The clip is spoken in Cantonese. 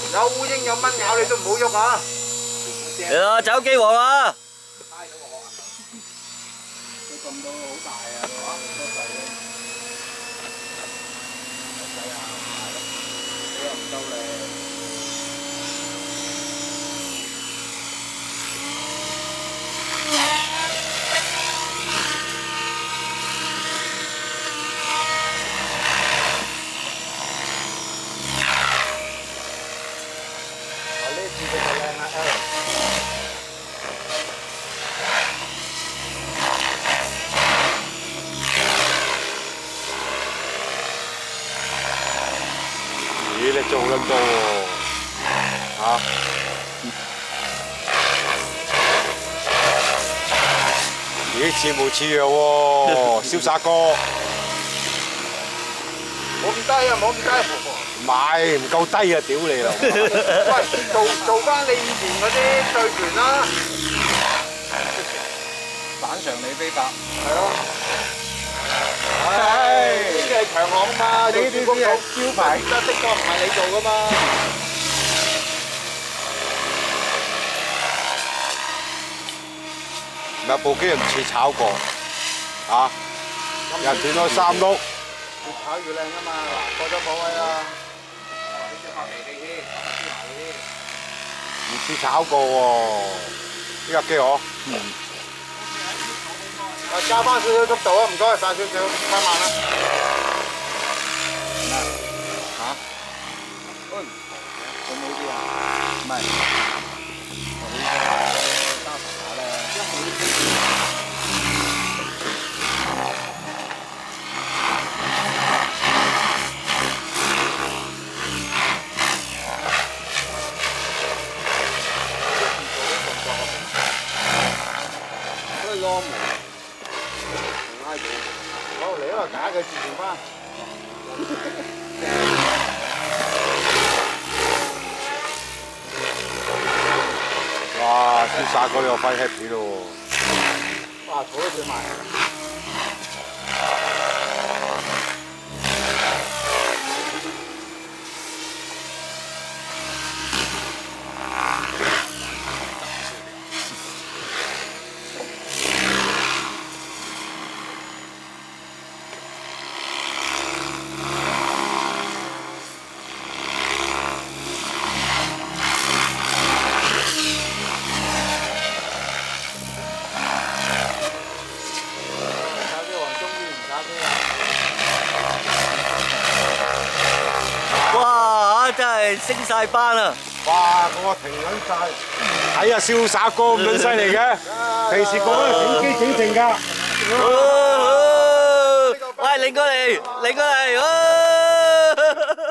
有烏蠅有蚊咬你都唔好喐啊！ 嚟啦，走機王啊！ 佢撳到好大啊！多細咧，細啊！你又唔夠靚。 咦，你做咁多喎嚇？咦，似模似樣喎，瀟灑哥。 冇咁低啊！冇咁低。 唔係，唔夠低啊！屌你啦！ 喂，做翻你以前嗰啲對拳啦。反常理非法。係咯。唉，呢啲係強項嘛，呢啲係招牌，得的確唔係你做噶嘛。 唔係部機唔似炒過嚇，人斷咗3碌。 越炒越靚啊嘛！嗱，過咗火位啦。你隻發脾氣添， 唔似炒過喎，呢架機我。 加翻少少速度啊！唔該，快少少，快慢啦。嚇？會冇啲啊？唔係，我呢個加茶咧。都係攞門。好嚟啦，打佢自然翻。 哇！瀟灑哥你又快 happy 咯喎！ 哇，坐都最慢。 哇！真係升晒班啦！ 哇！我停撚晒，睇下瀟灑哥咁撚犀利嘅，平時個個整機整成㗎。 喂，擰過嚟，擰過嚟！